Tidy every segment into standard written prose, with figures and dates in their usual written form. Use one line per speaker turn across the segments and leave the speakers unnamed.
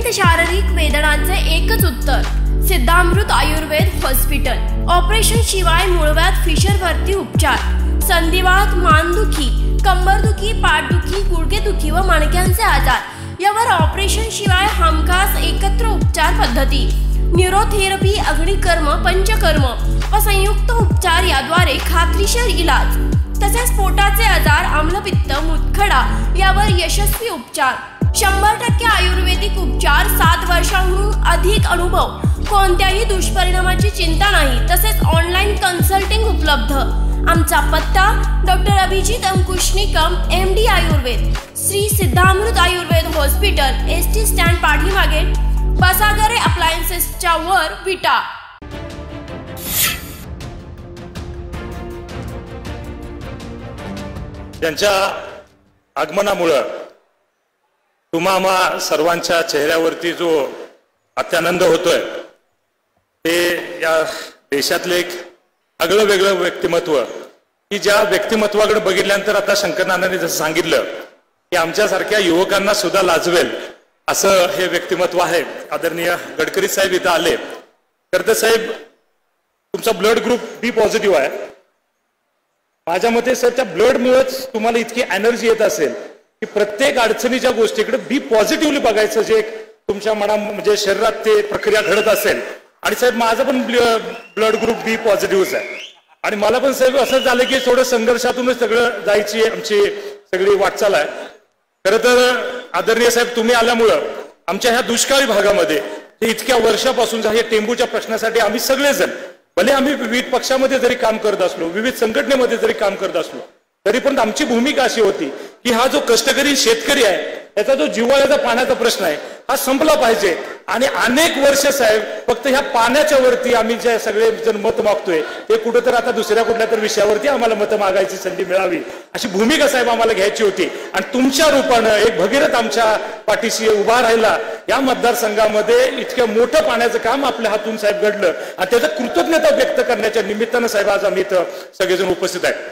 शारीरिक वेदनांचे एकच उत्तर, सिद्धामृत आयुर्वेद हॉस्पिटल। ऑपरेशन शिवाय मूळव्याध फिशरवरती उपचार, संधिवात, मानदुखी, कंबरदुखी, पाठदुखी, गुडघेदुखी व मणक्यांचे आजार यावर ऑपरेशन शिवाय हमखास एकत्र उपचार पद्धती, न्यूरोथेरपी, अग्निकर्म, पंचकर्म व संयुक्त उपचार याद्वारे खात्रीशीर इलाज। तसेच पोटाचे आजार, आम्लपित्त, मुतखडा यावर यशस्वी उपचार। 100% आयुर्वेदिक उपचार, 7 वर्षांहून अधिक अनुभव, कोणत्याही दुष्परिणामाची चिंता नाही। तसेच ऑनलाईन कन्सल्टिंग उपलब्ध। आमचा पत्ता doctor Abhijit Ankush Nikam, MD Ayurveda, Shri Siddhamrit Ayurveda hospital, ST stand पाठीमागे, बसागरे अप्लायन्सेसच्या वर, विटा।
त्यांच्या आगमनामुळे तुम्हा सर्वांच्या चेहऱ्यावरती जो अत्यानंद होतोय ते या देशातले एक आगळं वेगळं व्यक्तिमत्व, की ज्या व्यक्तिमत्वाकडे बघितल्यानंतर आता शंकरनानांनी जसं सांगितलं की आमच्यासारख्या युवकांना सुद्धा लाजवेल असं हे व्यक्तिमत्व आहे। आदरणीय गडकरी साहेब इथं आले तर ते साहेब तुमचा ब्लड ग्रुप बी पॉझिटिव्ह आहे। माझ्या मते सर त्या ब्लडमुळेच तुम्हाला इतकी एनर्जी येत असेल की प्रत्येक अडचणीच्या गोष्टीकडे बी पॉझिटिव्हली बघायचं, जे तुमच्या मना म्हणजे शरीरात ते प्रक्रिया घडत असेल। आणि साहेब माझं पण ब्लड ग्रुप बी पॉझिटिव्हच आहे आणि मला पण साहेब असं झालं की थोडं संघर्षातूनच सगळं जायची आमची सगळी वाटचाल आहे। खरं तर आदरणीय साहेब तुम्ही आल्यामुळं आमच्या ह्या दुष्काळी भागामध्ये हे इतक्या वर्षापासून हे टेंबूच्या प्रश्नासाठी आम्ही सगळेजण, भले आम्ही विविध पक्षामध्ये जरी काम करत असलो, विविध संघटनेमध्ये जरी काम करत असलो, तरी पण आमची भूमिका अशी होती की हा जो कष्टकरी शेतकरी आहे त्याचा जो जिव्हाळ्याचा पाण्याचा प्रश्न आहे हा संपला पाहिजे। आणि अनेक वर्ष साहेब फक्त ह्या पाण्याच्या वरती आम्ही जे सगळे जण मत मागतोय ते कुठं तर आता दुसऱ्या कुठल्या तर विषयावरती आम्हाला मत मागायची संधी मिळावी अशी भूमिका साहेब आम्हाला घ्यायची होती। आणि तुमच्या रूपानं एक भगीरथ आमच्या पाठीशी उभा राहिला। या मतदारसंघामध्ये इतकं मोठं पाण्याचं काम आपल्या हातून साहेब घडलं आणि त्याचं कृतज्ञता व्यक्त करण्याच्या निमित्तानं साहेब आज आम्ही इथं सगळेजण उपस्थित आहे।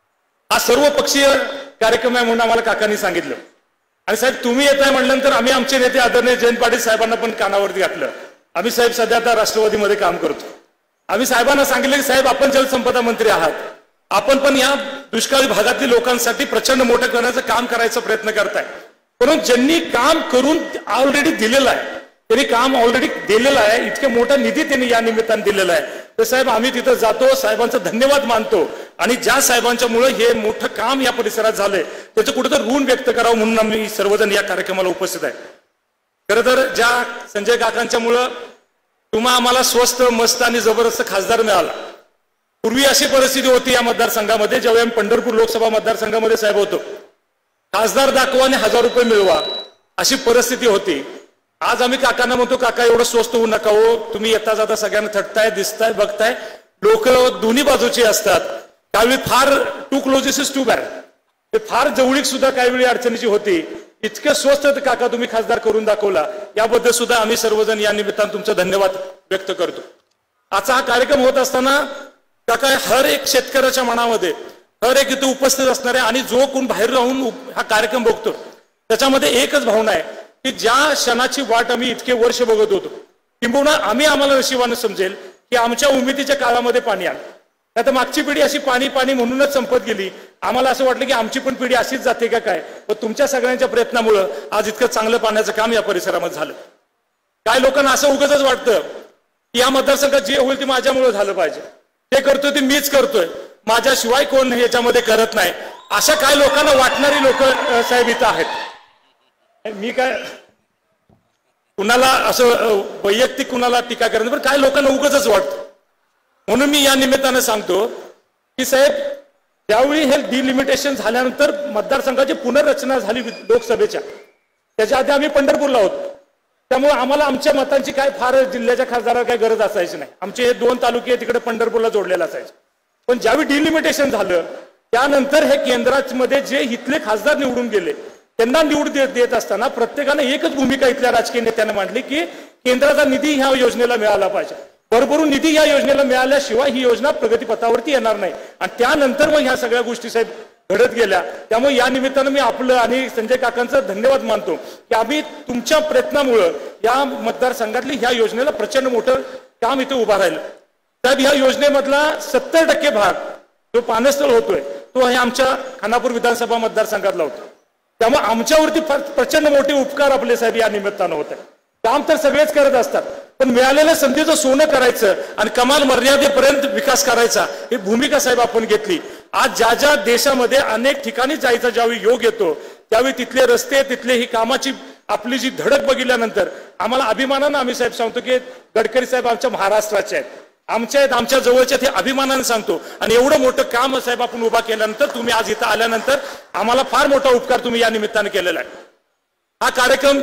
हा सर्व पक्षीय कार्यक्रम आहे म्हणून आम्हाला काकांनी सांगितलं आणि साहेब तुम्ही येत आहे म्हटल्यानंतर आम्ही आमचे नेते आदरणीय जयंत पाटील साहेबांना पण कानावरती घातलं। आम्ही साहेब सध्या आता राष्ट्रवादीमध्ये काम करतो। आम्ही साहेबांना सांगितलं की साहेब आपण जलसंपदा मंत्री आहात, आपण पण या दुष्काळी भागातील लोकांसाठी प्रचंड मोठं करण्याचं काम करायचा प्रयत्न करताय, परंतु ज्यांनी काम करून ऑलरेडी दिलेलं आहे त्यांनी काम ऑलरेडी दिलेलं आहे, इतके मोठा निधी त्यांनी या निमित्तानं दिलेला आहे। तर साहेब आम्ही तिथं जातो, साहेबांचा धन्यवाद मानतो आणि ज्या साहेबांच्यामुळे हे मोठं काम या परिसरात झालंय त्याचं कुठेतरी ऋण व्यक्त करावं म्हणून आम्ही सर्वजण या कार्यक्रमाला उपस्थित आहे। खरं तर ज्या संजय काकांच्यामुळं तुम्हा आम्हाला स्वस्त, मस्त आणि जबरदस्त खासदार मिळाला। पूर्वी अशी परिस्थिती होती या मतदारसंघामध्ये, ज्यावेळी आम्ही पंढरपूर लोकसभा मतदारसंघामध्ये साहेब होतो, खासदार दाखवा आणि 1000 रुपये मिळवा अशी परिस्थिती होती। आज आम्ही काकांना म्हणतो काका एवढं स्वस्त होऊ नका हो, तुम्ही येता जाता सगळ्यांना थटताय, दिसताय, बघताय, लोक दोन्ही बाजूची असतात, त्यावेळी फार too closeness is too bad, ते फार जवळीक सुद्धा काही वेळी अडचणीची होती, इतकं स्वस्त काका तुम्ही खासदार करून दाखवला, याबद्दल सुद्धा आम्ही सर्वजण या निमित्तानं तुमचा धन्यवाद व्यक्त करतो। आजचा हा कार्यक्रम होत असताना काका हर एक शेतकऱ्याच्या मनामध्ये, हर एक इथे उपस्थित असणारे आणि जो कोण बाहेर राहून हा कार्यक्रम बघतो त्याच्यामध्ये एकच भावना आहे की ज्या क्षणाची वाट आम्ही इतके वर्ष बघत होतो, किंबहुना आम्हाला नशिबानं समजेल की आमच्या उमेदीच्या काळामध्ये पाणी आलं, नाही तर मागची पिढी अशी पाणी पाणी म्हणूनच संपत गेली। आम्हाला असं वाटलं की आमची पण पिढी अशीच जाते का काय, पण तुमच्या सगळ्यांच्या प्रयत्नामुळे आज इतकं चांगलं पाण्याचं काम या परिसरामध्ये झालं। काय लोकांना असं उगाचच वाटतं की या मतदारसंघात जे होईल ते माझ्यामुळे झालं पाहिजे, ते करतोय ते मीच करतोय, माझ्याशिवाय कोण याच्यामध्ये करत नाही, अशा काय लोकांना वाटणारी लोक साहेब इथं आहेत। मी काय कुणाला असं वैयक्तिक कुणाला टीका करत, पण काय लोकांना उगाचच वाटतं, म्हणून मी या निमित्तानं सांगतो की साहेब त्यावेळी हे डिलिमिटेशन झाल्यानंतर मतदारसंघाची पुनर्रचना झाली लोकसभेच्या, त्याच्या आधी आम्ही पंढरपूरला होतो, त्यामुळे आम्हाला आमच्या मतांची काय फार जिल्ह्याच्या खासदाराला काही गरज असायची नाही, आमचे हे 2 तालुके तिकडे पंढरपूरला जोडलेले असायचे। पण ज्यावेळी डिलिमिटेशन झालं त्यानंतर हे केंद्रामध्ये जे इथले खासदार निवडून गेले त्यांना निवड देत असताना प्रत्येकाने एकच भूमिका इथल्या राजकीय नेत्यांना मांडली की केंद्राचा निधी ह्या योजनेला मिळाला पाहिजे, भरभरून निधी या योजनेला मिळाल्याशिवाय ही योजना प्रगतीपथावरती येणार नाही। आणि त्यानंतर मग ह्या सगळ्या गोष्टी साहेब घडत गेल्या. त्यामुळे या निमित्तानं मी आपलं आणि संजय काकांचं धन्यवाद मानतो की आम्ही तुमच्या प्रयत्नामुळं या मतदारसंघातली ह्या योजनेला प्रचंड मोठं काम इथं उभा राहिलं. साहेब, ह्या योजनेमधला 70% भाग जो पाणस्थळ होतोय तो हे आमच्या खानापूर विधानसभा मतदारसंघातला होता. त्यामुळे आमच्यावरती प्रचंड मोठे उपकार आपले साहेब या निमित्तानं होत आहे. काम तर सगळेच करत असतात, पण मिळालेल्या संधीचं सोनं करायचं आणि कमाल मर्यादेपर्यंत विकास करायचा ही भूमिका साहेब आपण घेतली. आज ज्या ज्या देशामध्ये अनेक ठिकाणी जायचा ज्यावेळी योग येतो त्यावेळी तिथले रस्ते, तिथले ही कामाची आपली जी धडक बघितल्यानंतर आम्हाला अभिमानानं आम्ही साहेब सांगतो की गडकरी साहेब आमच्या महाराष्ट्राचे आहेत, आमच्या आहेत, आमच्या जवळच्या ते अभिमानाने सांगतो. आणि एवढं मोठं काम साहेब आपण उभा केल्यानंतर तुम्ही आज इथं आल्यानंतर आम्हाला फार मोठा उपकार तुम्ही या निमित्तानं केलेला आहे. हा कार्यक्रम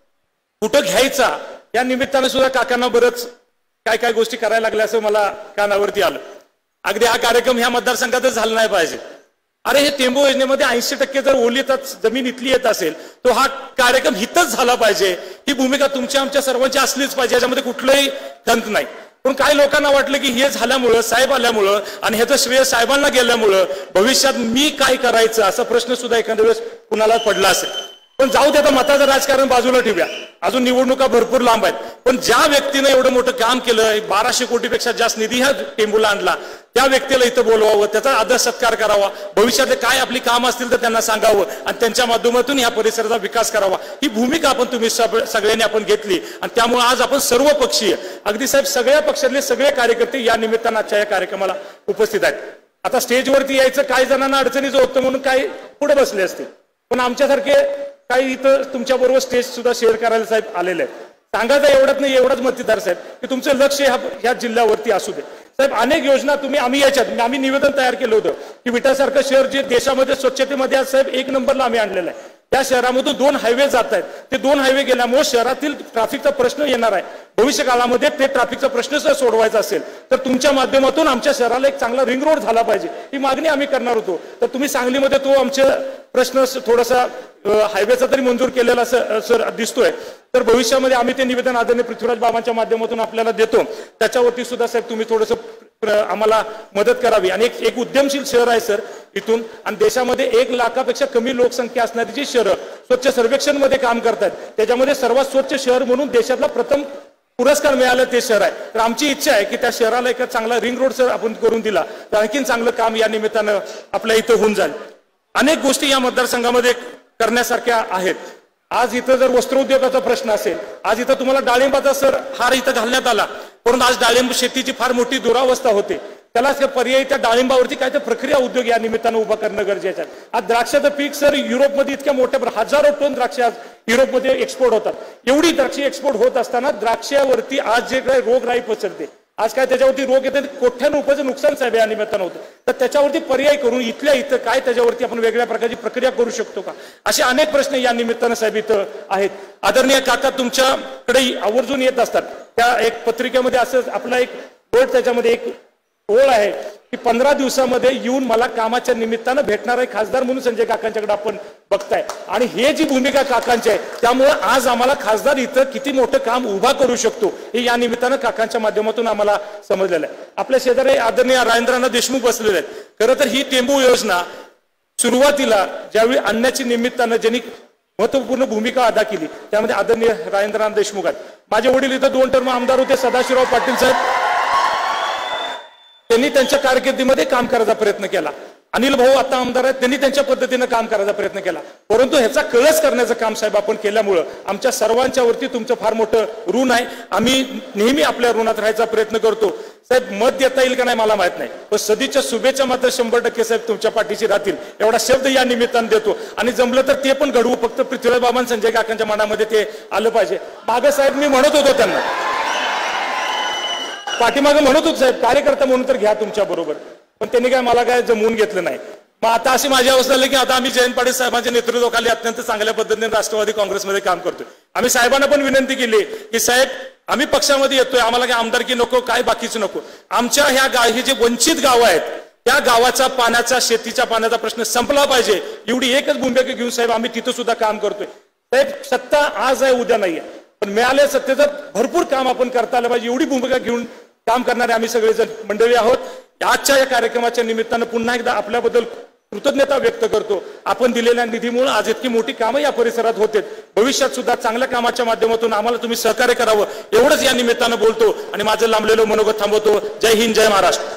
कुठं घ्यायचा या निमित्तानं सुद्धा काकांना बरंच काय काय गोष्टी करायला लागल्या असं मला कानावरती आलं. अगदी हा कार्यक्रम ह्या मतदारसंघातच झाला नाही पाहिजे. अरे हे टेंबू योजनेमध्ये 80% जर ओलीतच जमीन इथली येत असेल तो हा कार्यक्रम हितच झाला पाहिजे. ही भूमिका तुमच्या आमच्या सर्वांची असलीच पाहिजे, याच्यामध्ये कुठलंही खंत नाही. पण काही लोकांना वाटलं की हे झाल्यामुळं, साहेब आल्यामुळं आणि ह्याचं श्रेय साहेबांना गेल्यामुळं भविष्यात मी काय करायचं असा प्रश्न सुद्धा एखाद्या वेळेस कुणाला पडला असेल. पण जाऊ दे, आता मताचं राजकारण बाजूला ठेवूया, अजून निवडणुका भरपूर लांब आहेत. पण ज्या व्यक्तीनं एवढं मोठं काम केलं, 1200 कोटीपेक्षा जास्त निधी ह्या टेंबूला आणला, त्या व्यक्तीला इथं बोलवावं, त्याचा आदर सत्कार करावा, भविष्यातले काय आपली कामं असतील तर त्यांना सांगावं आणि त्यांच्या माध्यमातून या परिसराचा विकास करावा. ही भूमिका आपण तुम्ही सगळ्यांनी आपण घेतली आणि त्यामुळे आज आपण सर्व पक्षीय, अगदी साहेब सगळ्या पक्षातले सगळे कार्यकर्ते या निमित्तानं आजच्या या कार्यक्रमाला उपस्थित आहेत. आता स्टेजवरती यायचं काही जणांना अडचणीचं होतं म्हणून काही पुढे बसले असतील, पण आमच्यासारखे काही इथं तुमच्या बरोबर स्टेज सुद्धा शेअर करायला साहेब आलेले आहेत. सांगायचं एवढंच नाही, एवढाच मतदार साहेब की तुमचं लक्ष ह्या जिल्ह्यावरती असू दे. साहेब अनेक योजना आम्ही निवेदन तयार केलं होतं की विटासारखं शहर जे देशामध्ये स्वच्छतेमध्ये आज साहेब 1 नंबरला आम्ही आणलेलं आहे. त्या शहरामधून 2 हायवे जात आहेत. ते 2 हायवे गेल्यामुळे शहरातील ट्रॅफिकचा प्रश्न येणार आहे. भविष्य काळामध्ये ते ट्रॅफिकचा प्रश्न जर सोडवायचा असेल तर तुमच्या माध्यमातून आमच्या शहराला एक चांगला रिंग रोड झाला पाहिजे, ही मागणी आम्ही करणार होतो. तर तुम्ही सांगलीमध्ये तो आमचे प्रश्न थोडासा हायवेचा तरी मंजूर केलेला सर दिसतोय. तर भविष्यामध्ये आम्ही ते निवेदन आदरणीय पृथ्वीराज बाबांच्या माध्यमातून आपल्याला देतो. त्याच्यावरती सुद्धा साहेब तुम्ही थोडंसं आम्हाला मदत करावी. आणि एक उद्यमशील शहर आहे सर इथून, आणि देशामध्ये 1 लाखापेक्षा कमी लोकसंख्या असणारी जी शहरं स्वच्छ सर्वेक्षण मध्ये काम करतात त्याच्यामध्ये सर्वात स्वच्छ शहर म्हणून देशातला प्रथम पुरस्कार मिळाला ते शहर आहे. तर आमची इच्छा आहे की त्या शहराला एक चांगला रिंग रोड सर आपण करून दिला तर आणखीन चांगलं काम या निमित्तानं आपल्या इथं होऊन जाईल. अनेक गोष्टी या मतदारसंघामध्ये करण्यासारख्या आहेत. आज इथं जर वस्त्रोद्योगाचा प्रश्न असेल, आज इथं तुम्हाला डाळिंबाचा सर हार इथं घालण्यात आला, परंतु आज डाळिंब शेतीची फार मोठी दुरावस्था होते. त्याला पर्यायी त्या डाळिंबावरती काय तर प्रक्रिया उद्योग या निमित्तानं उभा करणं गरजेचं आहे. आज द्राक्षाचं पीक सर युरोपमध्ये इतक्या मोठ्या हजारो टन द्राक्ष आज युरोपमध्ये एक्सपोर्ट होतात. एवढी द्राक्षे एक्सपोर्ट होत असताना द्राक्षावरती आज जे काही रोगराई पसरते, आज काय त्याच्यावरती रोग येते, कोट्यानं रुपयाचं नुकसान साहेब या निमित्तानं होतं. तर त्याच्यावरती पर्याय करून इथल्या इथं काय त्याच्यावरती आपण वेगळ्या प्रकारची प्रक्रिया करू शकतो का, असे अनेक प्रश्न या निमित्तानं साहेब इथं आहेत. आदरणीय काका तुमच्याकडे आवर्जून येत असतात. त्या एक पत्रिकेमध्ये असं आपला एक बोर्ड, त्याच्यामध्ये एक ओळ आहे की 15 दिवसामध्ये येऊन मला कामाच्या निमित्तानं भेटणार आहे खासदार म्हणून संजय काकांच्याकडे आपण बघताय. आणि हे जी भूमिका काकांची आहे त्यामुळे आज आम्हाला खासदार इथं किती मोठं काम उभा करू शकतो हे या निमित्तानं काकांच्या माध्यमातून आम्हाला समजलेलं आहे. आपल्या शेजारी आदरणीय राजेंद्रनाथ देशमुख बसलेले आहेत. खरं तर ही टेंबू योजना सुरुवातीला ज्यावेळी आणण्याची निमित्तानं ज्यांनी महत्वपूर्ण भूमिका अदा केली त्यामध्ये आदरणीय राजेंद्रनाथ देशमुख आहेत. माझे वडील इथं 2 टर्म आमदार होते, सदाशिवराव पाटील साहेब, त्यांनी त्यांच्या कारकिर्दीमध्ये काम करायचा प्रयत्न केला. अनिल भाऊ आता आमदार आहेत, त्यांनी त्यांच्या पद्धतीने काम करायचा प्रयत्न केला. परंतु ह्याचा कळस करण्याचं काम साहेब आपण केल्यामुळं आमच्या सर्वांच्या वरती तुमचं फार मोठं ऋण आहे. आम्ही नेहमी आपल्या ऋणात राहायचा प्रयत्न करतो. साहेब मत देता येईल का नाही मला माहित नाही, पण सदीच्या शुभेच्छा मात्र 100% साहेब तुमच्या पाठीशी राहतील एवढा शब्द या निमित्तानं देतो. आणि जमलं तर ते पण घडवू, फक्त पृथ्वीराज बाबा संजय काकांच्या मनामध्ये ते आलं पाहिजे. मागं साहेब मी म्हणत होतो त्यांना, पाठीमागे म्हणत होतो साहेब कार्यकर्ता म्हणून तर घ्या तुमच्या बरोबर, पण त्यांनी काय मला काय जमवून घेतलं नाही. मग आता अशी माझी अवस्था झाली की आता आम्ही जयंत पाटील साहेबांच्या नेतृत्वाखाली अत्यंत चांगल्या पद्धतीने राष्ट्रवादी काँग्रेसमध्ये काम करतोय. आम्ही साहेबांना पण विनंती केली की साहेब आम्ही पक्षामध्ये येतोय, आम्हाला काय आमदारकी नको, काय बाकीचं नको. आमच्या हे जे वंचित गावं आहेत त्या गावाचा पाण्याचा, शेतीच्या पाण्याचा प्रश्न संपला पाहिजे, एवढी एकच भूमिका घेऊन साहेब आम्ही तिथं सुद्धा काम करतोय. साहेब सत्ता आज आहे उद्या नाहीये, पण मिळाल्या सत्तेचं भरपूर काम आपण करता आलं पाहिजे, एवढी भूमिका घेऊन काम करणारे आम्ही सगळेजण मंडळी आहोत. आजच्या या कार्यक्रमाच्या निमित्तानं पुन्हा एकदा आपल्याबद्दल कृतज्ञता व्यक्त करतो. आपण दिलेल्या निधीमुळे आज इतकी मोठी कामं या परिसरात होते. भविष्यात सुद्धा चांगल्या कामाच्या माध्यमातून आम्हाला तुम्ही सहकार्य करावं एवढंच या निमित्तानं बोलतो आणि माझं लांबलेलं मनोगत थांबवतो. जय हिंद, जय महाराष्ट्र.